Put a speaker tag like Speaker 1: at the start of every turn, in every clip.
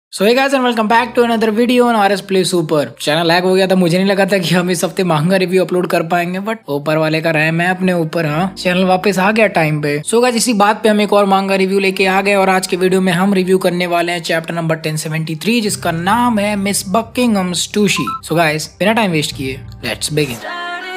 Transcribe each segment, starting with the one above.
Speaker 1: So hey guys and welcome back to another video on RS play super. Channel hack हो गया था, मुझे नहीं लगा था कि हम इस हफ्ते महंगा रिव्यू अपलोड कर पाएंगे, बट ऊपर वाले का रहम है अपने ऊपर। हाँ, चैनल वापस आ गया टाइम पे। सो गाइस इसी बात पे हम एक और महंगा रिव्यू लेके आ गए और आज के वीडियो में हम रिव्यू करने वाले हैं चैप्टर नंबर 1073 जिसका नाम है miss Buckingham's Stussy. So guys बिना टाइम वेस्ट किए let's begin.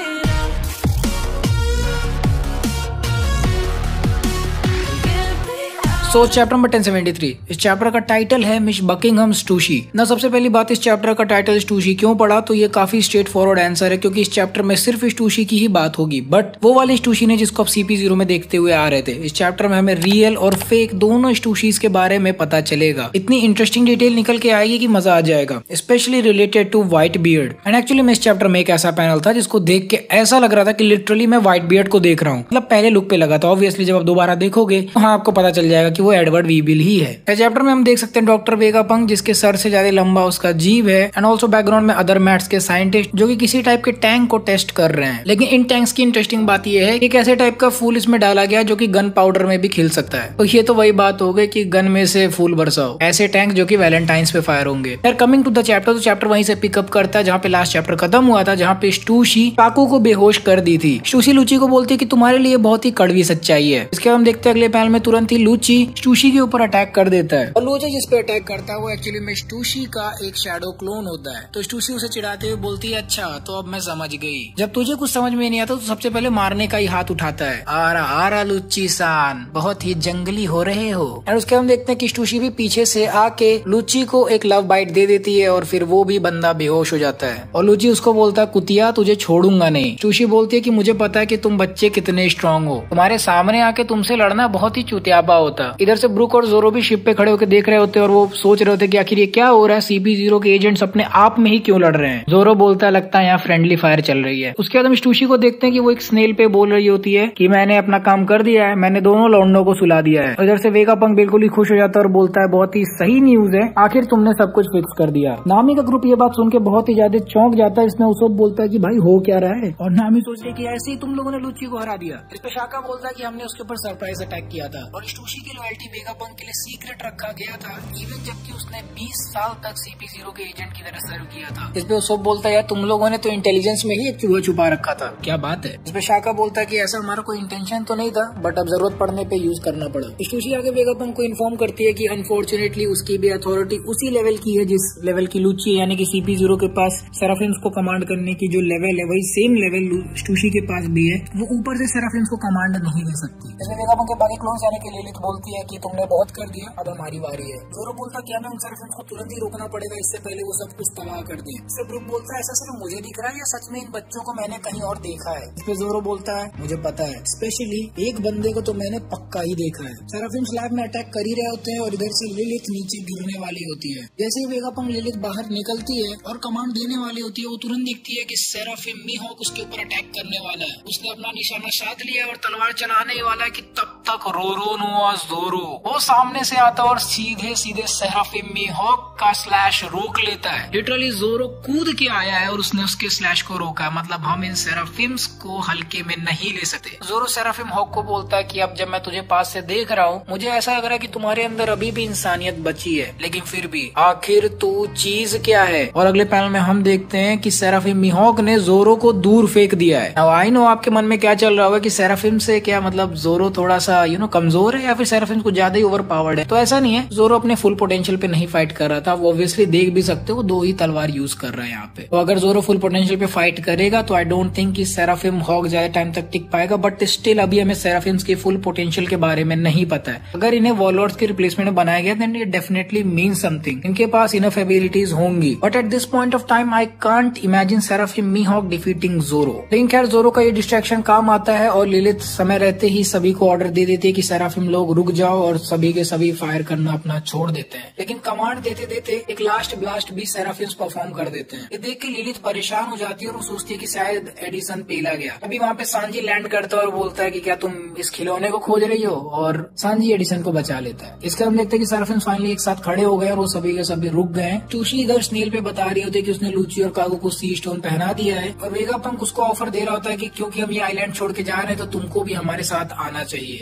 Speaker 1: So chapter number 1073 इस चैप्टर का टाइटल है मिस बकिंघम्स टूशी। ना सबसे पहली बात, इस चैप्टर का टाइटल इस टूशी क्यों पड़ा, तो ये काफी स्ट्रेट फॉरवर्ड आंसर है क्योंकि इस चैप्टर में सिर्फ इस टूशी की ही बात होगी, बट वो वाली इस टूशी ने जिसको आप CP0 में देखते हुए आ रहे थे। इस चैप्टर में हमें रियल और फेक दोनों इस टूशीज के बारे में पता चलेगा। इतनी इंटरेस्टिंग डिटेल निकल के आएगी कि मजा आ जाएगा, specially related to Whitebeard. And actually मैं इस चैप्टर में एक ऐसा पैनल था जिसको देख के ऐसा लग रहा था कि लिटरली मैं व्हाइट बियर्ड को देख रहा हूँ। मतलब पहले लुक पे लगा था, ऑब्वियसली जब आप दोबारा देखोगे तो हाँ आपको पता चल जाएगा कि वो एडवर्ड वीबिल ही है। इस चैप्टर में हम देख सकते हैं डॉक्टर वेगापंक जिसके सर से ज्यादा लंबा उसका जीव है, एंड ऑल्सो बैकग्राउंड में अदर मैथ्स के साइंटिस्ट जो कि किसी टाइप के टैंक को टेस्ट कर रहे हैं। लेकिन इन टैंक्स की इंटरेस्टिंग बात यह है कि एक ऐसे टाइप का फूल इसमें डाला गया जो कि गन पाउडर में भी खिल सकता है। तो ये तो वही बात हो गई कि गन में से फूल बरसाओ, ऐसे टैंक जो कि वैलेंटाइंस पे फायर होंगे। यार कमिंग टू द चैप्टर, तो चैप्टर वहीं से पिकअप करता है जहाँ पे लास्ट चैप्टर खत्म हुआ था, जहाँ पे टूशी काकू को बेहोश कर दी थी। टूशी लूची को बोलती है कि तुम्हारे लिए बहुत ही कड़वी सच्चाई है। इसके हम देखते हैं अगले पैनल में तुरंत ही लूची टूशी के ऊपर अटैक कर देता है और लूची जिस पे अटैक करता है वो एक्चुअली में टूशी का एक शैडो क्लोन होता है। तो टूशी उसे चिढ़ाते हुए बोलती है अच्छा तो अब मैं समझ गई, जब तुझे कुछ समझ में नहीं आता तो सबसे पहले मारने का ही हाथ उठाता है। आरा लुच्ची सान, बहुत ही जंगली हो रहे हो। और उसके हम देखते हैं कि टूशी भी पीछे से आके लुच्ची को एक लव बाइट दे देती है और फिर वो भी बंदा बेहोश हो जाता है और लुच्ची उसको बोलता है कुतिया तुझे छोड़ूंगा नहीं। टूशी बोलती है कि मुझे पता है कि तुम बच्चे कितने स्ट्रांग हो, तुम्हारे सामने आके तुमसे लड़ना बहुत ही चुतियापा होता। इधर से ब्रूक और जोरो भी शिप पे खड़े होकर देख रहे होते और वो सोच रहे होते कि आखिर ये क्या हो रहा है, CP0 के एजेंट्स अपने आप में ही क्यों लड़ रहे हैं। जोरो बोलता है लगता है यहाँ फ्रेंडली फायर चल रही है। उसके बाद हम टूशी को देखते हैं कि वो एक स्नेल पे बोल रही होती है कि मैंने अपना काम कर दिया है, मैंने दोनों लौंडों को सुला दिया है। इधर से वेगापंक बिल्कुल ही खुश हो जाता है और बोलता है बहुत ही सही न्यूज है, आखिर तुमने सब कुछ फिक्स कर दिया। नामी का ग्रुप ये बात सुन के बहुत ही ज्यादा चौंक जाता है। इसमें उस वक्त बोलता है कि भाई हो क्या रहा है, और नामी सोच रही कि ऐसे ही तुम लोगों ने लुच्ची को हरा दिया। इस पे शाका बोलता है कि हमने उसके ऊपर सरप्राइज अटैक किया था और टूशी की लॉयल्टी वेगापंक के लिए सीक्रेट रखा गया था, इवन जबकि उसने 20 साल तक CP0 के एजेंट की तरह सर्व किया था। इस पे वो सब बोलता है यार तुम लोगों ने तो इंटेलिजेंस में ही एक चूहा छुपा रखा था, क्या बात है। इस पे शाका बोलता है कि ऐसा हमारा कोई इंटेंशन तो नहीं था, बट अब जरूरत पड़ने पे यूज करना पड़ा। टूशी आगे वेगापंक को इन्फॉर्म करती है कि अनफॉर्चुनेटली उसकी भी अथॉरिटी उसी लेवल की है जिस लेवल की लुच्ची यानी कि CP0 के पास सेराफिम्स को कमांड करने की जो लेवल है वही सेम लेवल टूशी के पास भी है। वो ऊपर से सेराफिम्स को कमांड नहीं दे सकती। इसमें वेगापंक के बाकी क्लोन्स यानी कि लिलिथ बोलती है कि तुमने बहुत कर दिया, अब हमारी बारी है। जोरो बोलता कि हमें उन सेराफिम्स को तुरंत ही रोकना पड़ेगा, इससे पहले वो सब कुछ तबाह कर दे। इससे ब्रूक बोलता है ऐसा सिर्फ मुझे दिख रहा है या सच में इन बच्चों को मैंने कहीं और देखा है। इस पे जोरो बोलता है मुझे पता है, स्पेशली एक बंदे को तो मैंने पक्का ही देखा है। सेराफिम्स लैब में अटैक कर ही रहे होते हैं और इधर से लिलिथ नीचे गिरने वाली होती है। जैसे ही वेगापंक लिलिथ बाहर निकलती है और कमांड देने वाली होती है, वो तुरंत दिखती है कि सेराफिम मीहॉक उसके ऊपर अटैक करने वाला है। उसने अपना निशाना साध लिया और तलवार चलाने ही वाला है कि तब तक रोरो नुआ जोरो वो सामने से आता और सीधे सीधे सेराफिम मीहॉक का स्लैश रोक लेता है। लिटरली जोरो कूद के आया है और उसने उसके स्लैश को रोका है। मतलब हम इन सेराफिम्स को हल्के में नहीं ले सकते। जोरो सेराफिम हॉक को बोलता है कि अब जब मैं तुझे पास से देख रहा हूँ मुझे ऐसा लग रहा है कि तुम्हारे अंदर अभी भी इंसानियत बची है, लेकिन फिर भी आखिर तू चीज क्या है। और अगले पैनल में हम देखते हैं कि सेराफिम मीहॉक ने जोरो को दूर फेंक दिया है। आई नो आपके मन में क्या चल रहा होगा कि सेराफिम से क्या मतलब जोरो थोड़ा सा कमजोर है या फिर सेराफिम को ज्यादा ही ओवर पावर्ड है। तो ऐसा नहीं है, जोरो अपने फुल पोटेंशियल पे नहीं फाइट कर रहा था। वो ऑब्वियसली देख भी सकते हो 2 ही तलवार यूज कर रहा है यहाँ पे। तो अगर जोरो फुल पोटेंशियल पे फाइट करेगा तो आई डोंट थिंक कि सेराफिम हॉक ज्यादा टाइम तक टिक पाएगा, बट स्टिल अभी हमें सेराफिम्स के फुल पोटेंशियल के बारे में नहीं पता है। अगर इन्हें वॉरलॉर्ड्स के रिप्लेसमेंट में बनाया गया then it definitely mean something, इनके पास इनफ एबिलिटीज होंगी, but at this point of time I can't imagine Seraphim Mihawk defeating Zoro. लेकिन खैर जोरो का ये डिस्ट्रैक्शन काम आता है और लिलिथ समय रहते ही सभी को ऑर्डर दे देती है कि सेराफिम लोग रुक जाओ और सभी के सभी फायर करना अपना छोड़ देते हैं। लेकिन कमांड देते देते एक लास्ट ब्लास्ट भी सेराफिम्स परफॉर्म कर देते हैं। ये देख के लिलिथ परेशान हो जाती है और वो सोचती है कि शायद एडिसन पेला गया। अभी वहाँ पे सांजी लैंड करता है और बोलता है कि क्या तुम इस खिलौने को खोज रही हो, और सांजी एडिसन को बचा लेता है। इसके हम देखते हैं कि सेराफिम्स फाइनली एक साथ खड़े हो गए और वो सभी के सभी रुक गए। टूशी इधर स्नेल पे बता रही होती है कि उसने लूची और कागू को सी स्टोन पहना दिया है और वेगापंक उसको ऑफर दे रहा होता है कि क्योंकि हम ये आइलैंड छोड़ के जा रहे हैं तो तुमको भी हमारे साथ आना चाहिए।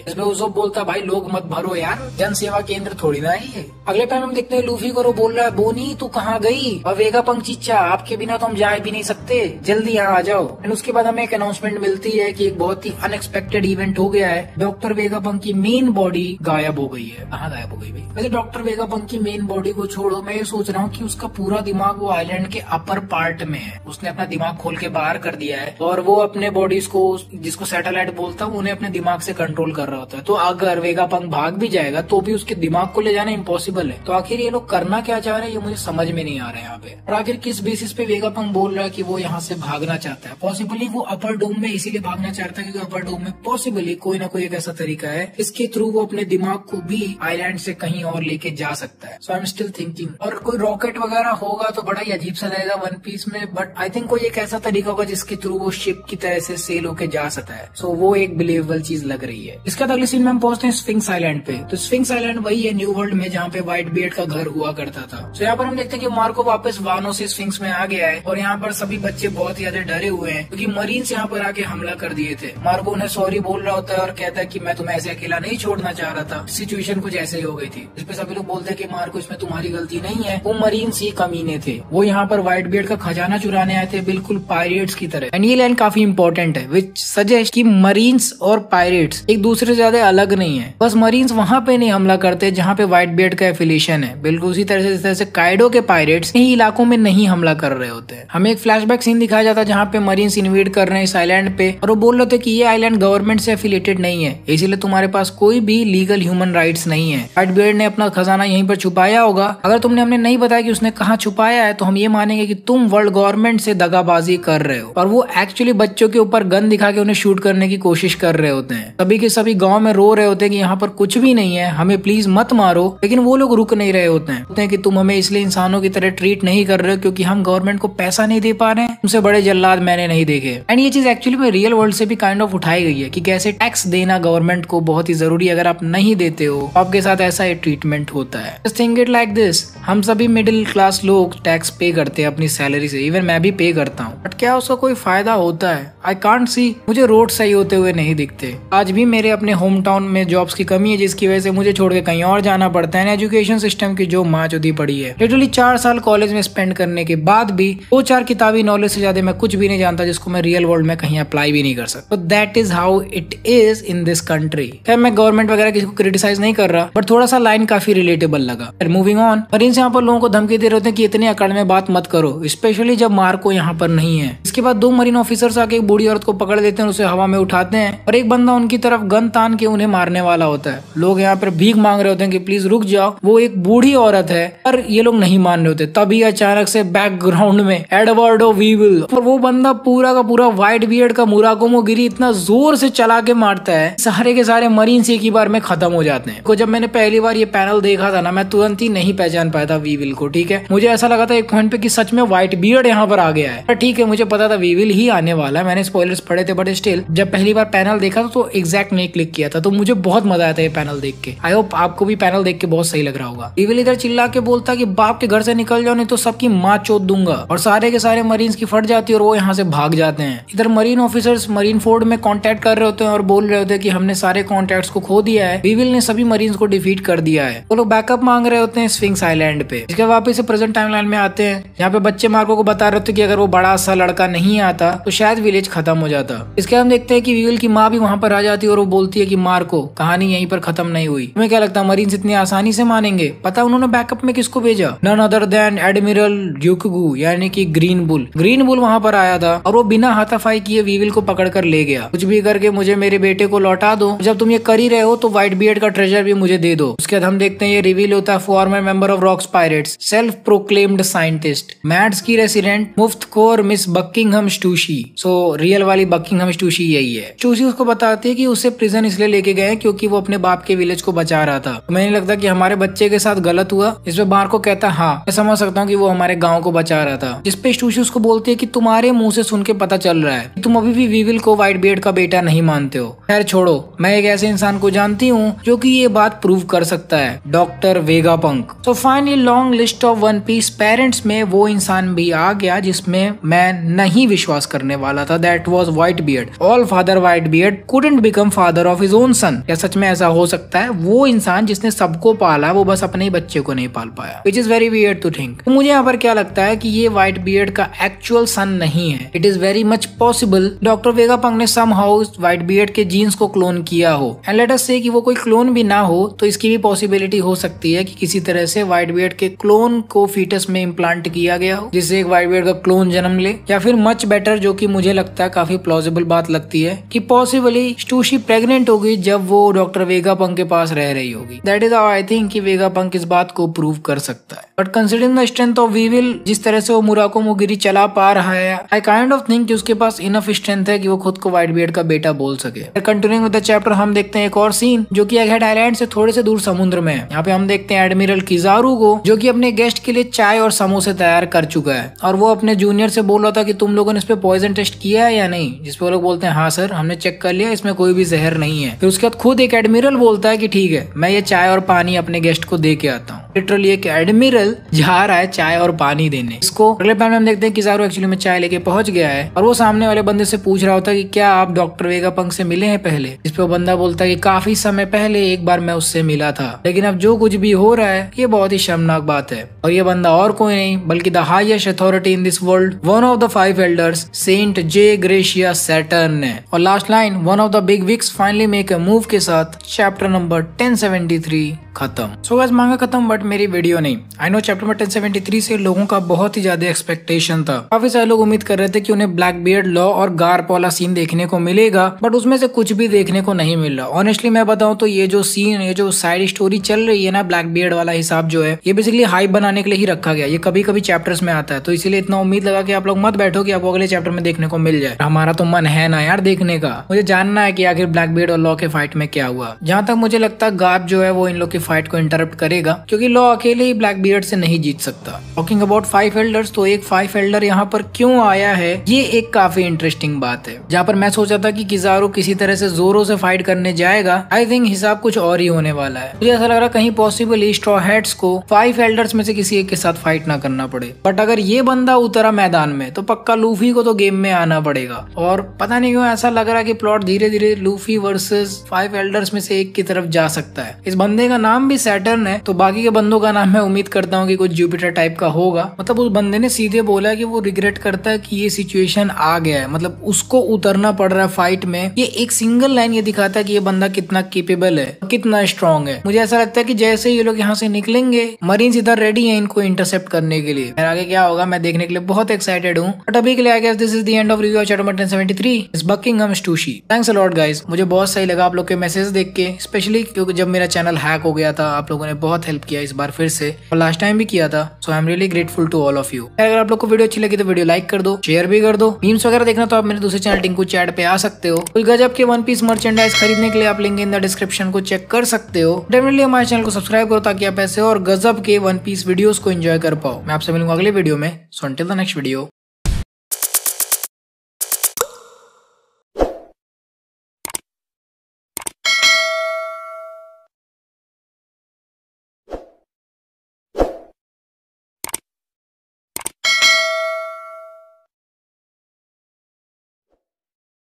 Speaker 1: इसमें उजोब बोलता भाई लोग मत भरो यार, जन सेवा केंद्र थोड़ी ना है। अगले पैन हम देखते हैं लूफी को बोल रहा है बोनी तू कहाँ गई, और वेगापंक चीचा आपके बिना तो हम जा भी नहीं सकते, जल्दी यहाँ आ जाओ। एंड उसके बाद हमें एक अनाउंसमेंट मिलती है कि एक बहुत ही अनएक्सपेक्टेड इवेंट हो गया है, डॉक्टर वेगापंक की मेन बॉडी गायब हो गई है। कहाँ गायब हो गई भाई? वैसे डॉक्टर वेगापंक की मेन बॉडी को छोड़ो, मैं ये सोच रहा हूँ कि उसका पूरा दिमाग वो आइलैंड के अपर पार्ट में है, उसने अपना दिमाग खोल के बाहर कर दिया है और वो अपने बॉडीज को, जिसको सैटेलाइट बोलता हूँ, उन्हें अपने दिमाग से कंट्रोल कर रहा होता है। तो अगर वेगापंक भाग भी जाएगा तो भी उसके दिमाग को ले जाना इम्पॉसिबल है। तो आखिर ये लोग करना क्या चाह रहे हैं ये मुझे समझ में नहीं आ रहा है यहाँ पे। और आखिर किस बेसिस पे वेगापंक बोल रहा है कि वो यहाँ से भागना चाहता है? पॉसिबली वो अपर डोम में इसीलिए भागना चाहता है क्योंकि अपर डोम में पॉसिबली कोई ना कोई एक ऐसा तरीका है इसके थ्रू वो अपने दिमाग को भी आइलैंड से कहीं और लेके जा सकता है। So I am still thinking, और कोई रॉकेट वगैरह होगा तो बड़ा ही अजीब सा लगेगा वन पीस में, बट आई थिंक कोई एक ऐसा तरीका होगा जिसके थ्रू वो शिप की तरह से सेल होके जा सकता है। सो वो एक बिलीवेबल चीज लग रही है। इसके बाद अगले सीन में हम पहुंचते हैं स्फिंक्स आइलैंड पे। तो स्फिंक्स आइलैंड वही है न्यू वर्ल्ड में जहाँ पे व्हाइट बियर्ड का घर हुआ करता था। तो यहाँ पर हम देखते हैं कि मार्को वापस वानो से स्फिंक्स में आ गया है और यहाँ पर सभी बच्चे बहुत ही ज्यादा डरे हुए हैं क्योंकि मरीन्स यहाँ पर आके हमला कर दिए थे। मार्को उन्हें सॉरी बोल रहा होता है और कहता है कि मैं तुम्हें ऐसे अकेला नहीं छोड़ना चाह रहा था, सिचुएशन कुछ ऐसे ही हो गई थी। इस पे सभी लोग बोलते हैं कि मार्को इसमें तुम्हारी गलती नहीं है, वो मरीन्स ही कमीने थे, वो यहाँ पर व्हाइट बियर्ड का खजाना चुराने आए थे बिल्कुल पायरेट्स की तरह। एंड ये लाइन काफी इंपॉर्टेंट है विच सजेस्ट कि मरीन्स और पायरेट्स एक दूसरे से ज्यादा अलग नहीं है। बस मरीन्स वहां पे नहीं हमला करते जहाँ पे व्हाइट बियर्ड का एफिलिएशन है, बिल्कुल उसी तरह से जिस तरह से काइडो के पायरेट्स कई इलाकों में नहीं हमला कर रहे होते हैं। हमें एक फ्लैशबैक सीन दिखाया जाता है जहाँ पे मरीन्स इन्वेड कर रहे हैं इस आइलैंड पे और वो बोल रहे थे कि ये आइलैंड गवर्नमेंट से एफिलिएटेड नहीं है, इसीलिए तुम्हारे पास कोई भी लीगल ह्यूमन राइट्स नहीं है। व्हाइट बियर्ड ने अपना खजाना यहीं पर छुपाया होगा, अगर तुमने हमें नहीं बताया कि उसने कहाँ छुपाया है तो हम ये मानेंगे कि तुम वर्ल्ड गवर्नमेंट से दगाबाजी कर रहे हो। और वो एक्चुअली बच्चों के ऊपर गन दिखा के उन्हें शूट करने की कोशिश कर रहे होते हैं। सभी के सभी गांव में रो रहे होते हैं कि यहाँ पर कुछ भी नहीं है, हमें प्लीज मत मारो, लेकिन वो लोग रुक नहीं रहे होते हैं कि तुम हमें इसलिए इंसानों की तरह ट्रीट नहीं कर रहे हो क्योंकि हम गवर्नमेंट को पैसा नहीं दे पा रहे हैं, तुमसे बड़े जल्लाद मैंने नहीं देखे। एंड ये चीज एक्चुअली में रियल वर्ल्ड से भी काइंड ऑफ उठाई गई है कि कैसे टैक्स देना गवर्नमेंट को बहुत ही जरूरी है, अगर आप नहीं देते हो आपके साथ ऐसा ही ट्रीटमेंट होता है। Just think it like this, हम सभी मिडिल क्लास लोग टैक्स पे करते हैं अपनी सैलरी से, इवन मैं भी पे करता हूँ, बट क्या उसका कोई फायदा होता है? आई कांट सी, मुझे रोड सही होते हुए नहीं दिखते। आज भी मेरे अपने होम टाउन में जॉब्स की कमी है जिसकी वजह से मुझे छोड़ के कहीं और जाना पड़ता है। एजुकेशन सिस्टम की जो माचोदी पड़ी है, लिटरली 4 साल कॉलेज में स्पेंड करने के बाद भी 2-4 किताबी नॉलेज से ज्यादा मैं कुछ भी नहीं जानता जिसको मैं रियल वर्ल्ड में कहीं अप्लाई भी नहीं कर सकता। तो that is how it is in this country. खैर मैं गवर्नमेंट वगैरह किसी को क्रिटिसाइज नहीं कर रहा, बट थोड़ा सा लाइन काफी रिलेटेबल लगा। मूविंग ऑन, और इनसे यहाँ पर लोगों को धमकी दे रहे होते हैं कि इतने अकड़ में बात मत करो, स्पेशली जब मार्को यहाँ पर नहीं है। इसके बाद 2 मरीन ऑफिसर्स आके एक बूढ़ी औरत को पकड़ लेते हैं, उसे हवा में उठाते हैं और एक बंदा उनकी तरफ गन तान के उन्हें मारने वाला होता है। लोग यहाँ पर भीख मांग रहे होते हैं कि प्लीज रुक जाओ, वो एक बूढ़ी औरत है, पर ये लोग नहीं मान रहे होते। तभी अचानक से बैकग्राउंड में एडवर्डो वीविल और वो बंदा पूरा का पूरा व्हाइट बियर्ड का मुराकुमो गिरी इतना जोर से चला के मारता है, सारे के सारे मरीन्स एक ही बार में खत्म हो जाते हैं। जब मैंने पहली बार ये पैनल देखा था ना, मैं तुरंत ही नहीं पहचान पाया था वीविल को। ठीक है, मुझे ऐसा लगा था एक पॉइंट पे कि सच में व्हाइट बियर्ड यहाँ पर आ गया है, पर ठीक है मुझे पता था वीविल ही आने वाला है, मैंने स्पॉयलर्स पढ़े थे, बट स्टिल जब पहली बार पैनल देखा था तो एग्जैक्ट नहीं क्लिक किया था, तो मुझे बहुत मजा आया था ये पैनल देख के। आई होप आपको भी पैनल देख के बहुत सही लग रहा होगा। वीविल इधर चिल्ला के बोलता कि बाप के घर से निकल जाओ नहीं तो सबकी माँ चोद दूंगा, और सारे के सारे मरीन्स की फट जाती है और वो यहाँ से भाग जाते हैं। इधर मरीन ऑफिसर्स मरीन फोर्ड में कांटेक्ट कर रहे होते हैं और बोल रहे होते हैं कि हमने सारे कॉन्टैक्ट्स को खो दिया है, वीविल ने सभी मरीन्स को डिफीट कर दिया है। वो लोग बैकअप मांग रहे होते हैं स्फिंक्स आइलैंड पे। इसके वापस से प्रेजेंट टाइमलाइन में आते हैं जहाँ पे बच्चे मार्को को बता रहे होते कि अगर वो बड़ा सा लड़का नहीं आता तो शायद विलेज खत्म हो जाता। इसके हम देखते हैं कि वीविल की माँ भी वहाँ पर आ जाती है और वो बोलती है कि मार्को कहानी यहीं पर खत्म नहीं हुई। तुम्हें क्या लगता है मरीन्स इतनी आसानी से मानेंगे? पता उन्होंने बैकअप में किसको भेजा? नन अदर देन एडमिरल ड्यूकगू यानी कि ग्रीन बुल। ग्रीन बुल वहाँ पर आया था और वो बिना हाथापाई किए वीविल को पकड़ कर ले गया। कुछ भी करके मुझे मेरे बेटे को लौटा दो, जब तुम ये कर ही रहे हो तो व्हाइट बियर्ड का ट्रेजर भी मुझे दे दो। उसके बाद हम देखते हैं ये रिवील होता है former member of Rocks pirates, self proclaimed scientist, Mads की रेसिडेंट मुफ्त खोर miss Buckingham Stussy. So real वाली बकिंगहम स्टूशी यही है। स्टूशी उसको बताती है कि उसे प्रिजन इसलिए लेके गए क्योंकि वो अपने बाप के विलेज को बचा रहा था। तो मैंने लगता कि हमारे बच्चे के साथ गलत हुआ। इस पे मार्को कहता हाँ मैं समझ सकता हूँ कि वो हमारे गाँव को बचा रहा था। जिसपे स्टूशी उसको बोलती है कि तुम्हारे मुंह से सुन के पता चल रहा है कि तुम अभी भी वीविल को व्हाइट बियर्ड का बेटा नहीं मानते हो। खैर छोड़ो, मैं एक ऐसे इंसान को जानती हूँ जो कि ये बात प्रूव कर सकता है, डॉक्टर वेगापंक। तो fine finally long list of One Piece parents में वो इंसान भी आ गया जिसमें मैं नहीं विश्वास करने वाला था। That was Whitebeard. All father Whitebeard couldn't become father of his own son. क्या सच में ऐसा हो सकता है? वो इंसान जिसने सबको पाला वो बस अपने ही बच्चे को नहीं पाल पाया, which is very weird to think. तो मुझे यहाँ पर क्या लगता है कि ये व्हाइट बियर्ड का एक्चुअल सन नहीं है। It is very much possible doctor Vegapunk ने समहाउ व्हाइट बियर्ड के जीन्स को क्लोन किया हो। एंड लेट अस से कि वो कोई क्लोन भी ना हो तो इसकी भी पॉसिबिलिटी हो सकती है कि किसी तरह से व्हाइट बियर्ड के क्लोन को फीटस में इम्प्लांट किया गया हो, जिससे एक व्हाइट बियर्ड का क्लोन जन्म ले। या फिर मच बेटर, जो कि मुझे लगता है काफी प्लॉजिबल बात लगती है, कि पॉसिबली स्टूशी प्रेग्नेंट होगी जब वो डॉक्टर वेगापंक के पास रह रही होगी। That is how I think कि वेगापंक इस बात को प्रूव कर सकता है। But considering the strength of Weevil, जिस तरह से वो मुराको मोगिरी चला पा रहा है, आई काइंड ऑफ थिंक कि उसके पास इनफ स्ट्रेंथ है कि वो खुद को व्हाइट बियर्ड का बेटा बोल सके। कंटिन्यूइंग विद द चैप्टर हम देखते हैं एक और सीन जो कि एगहेड आइलैंड से थोड़े से दूर समुद्र में है। यहाँ पे हम देखते हैं एडमिरल किजारू को, जो कि अपने गेस्ट के लिए चाय और समोसे तैयार कर चुका है। और वो अपने जूनियर से बोल रहा था कि तुम लोगों ने इस पे पॉइजन टेस्ट किया है या नहीं, जिसपे वो लोग बोलते हैं हाँ सर हमने चेक कर लिया, इसमें कोई भी जहर नहीं है। फिर उसके बाद खुद एक एडमिरल बोलता है कि ठीक है मैं ये चाय और पानी अपने गेस्ट को दे के आता हूँ। लिटरली एक एडमिरल जा रहा है चाय और पानी देने। इसको अगले प्लान में हम देखते हैं किजारू एक्चुअली में चाय लेके पहुंच गया है और वो सामने वाले बंदे से पूछ रहा होता है कि क्या आप डॉक्टर वेगापंक से मिले हैं पहले। इस पे वो बंदा बोलता है कि काफी समय पहले एक बार मैं उससे मिला था, लेकिन अब जो कुछ भी हो रहा है ये बहुत ही शर्मनाक बात है। और ये बंदा और कोई नहीं बल्कि the highest authority in this world, one of the 5 elders, Saint Jaygarcia Saturn है। और last line, one of the big wigs finally make a move के साथ चैप्टर नंबर 1073 खत्म। सो गाइस मांगा खत्म बट मेरी वीडियो नहीं। I know chapter number 1073 से लोगों का बहुत ही ज्यादा एक्सपेक्टेशन था। काफी सारे लोग उम्मीद कर रहे थे कि उन्हें ब्लैक बियर्ड लॉ और गार्प वाला सीन देखने को मिलेगा, बट उसमें से कुछ भी देखने को नहीं मिल रहा। ऑनेस्टली मैं बताऊं तो ये जो सीन, ये जो साइड स्टोरी चल रही है ना, ब्लैक बियर्ड वाला हिसाब जो है, ये बेसिकली हाइप बनाने के लिए ही रखा गया। ये कभी कभी चैप्टर्स में आता है, तो इसीलिए इतना उम्मीद लगा कि आप लोग मत बैठो कि आपको अगले चैप्टर में देखने को मिल जाए। हमारा तो मन है ना यार देखने का, मुझे जानना है कि आखिर ब्लैक बियर्ड और लॉ के फाइट में क्या हुआ। जहां तक मुझे लगता है गार्प जो है वो इन लोग की फाइट को इंटरप्ट करेगा, क्योंकि लॉ अकेले ही ब्लैक बियर्ड से नहीं जीत सकता। टॉकिंग अबाउट 5 एल्डर्स, तो एक 5 एल्डर यहाँ पर क्यों आया है, ये एक काफी इंटरेस्टिंग बात है। जहाँ पर मैं सोचा था कि किजारू किसी तरह से जोरों से फाइट करने जाएगा, आई थिंक हिसाब कुछ और ही होने वाला है। मुझे ऐसा लग रहा कहीं पॉसिबली स्ट्रॉ हैट्स को 5 एल्डर्स में से किसी एक के साथ फाइट ना करना पड़े। बट अगर ये बंदा उतरा मैदान में तो पक्का लूफी को तो गेम में आना पड़ेगा। और पता नहीं क्यों ऐसा लग रहा है कि प्लॉट धीरे धीरे लूफी वर्सेस 5 एल्डर्स में से एक की तरफ जा सकता है। इस बंदे का नाम भी सैटर्न है, तो बाकी के बंदों का नाम मैं उम्मीद करता हूँ कि कुछ जुपिटर टाइप का होगा। मतलब उस बंदे ने सीधे बोला कि वो रिग्रेट करता है कि ये सिचुएशन आ गया है, मतलब उसको उतरना पड़ रहा है फाइट में। ये एक सिंगल लाइन ये दिखाता है कि ये बंदा कितना केपेबल है, कितना स्ट्रॉन्ग है। मुझे ऐसा लगता है कि जैसे ये लोग यहाँ से निकलेंगे, मरीन्स इधर रेडी है इनको इंटरसेप्ट करने के लिए। आगे क्या होगा मैं देखने के लिए बहुत एक्साइटेड हूँ। बट अभी के लिए I guess this is the end of review of chapter number 1073 is Buckingham Stussy. Thanks a lot guys, मुझे बहुत सही लगा आप लोग के मैसेज देख के, स्पेशली क्योंकि जब मेरा चैनल हैक हो गया था आप लोगों ने बहुत हेल्प किया इस बार फिर से, और लास्ट टाइम भी किया था। So I am really grateful to all of you. अगर आप लोग को वीडियो अच्छी लगी तो वीडियो लाइक कर दो, शेयर भी कर दो। मीम्स वगैरह देखना तो आप मेरे दूसरे चैनल टिंकू चैट पे आ सकते हो। कोई गजब के वन पीस मर्चेंडाइज खरीदने के लिए आप लिंक इन द डिस्क्रिप्शन को चेक कर सकते हो। डेफिनेटली हमारे चैनल को सब्सक्राइब करो ताकि आप ऐसे और गजब के वन पीस वीडियोस को एंजॉय कर पाओ। मैं आपसे मिलूंगा अगले वीडियो में। So until the next video.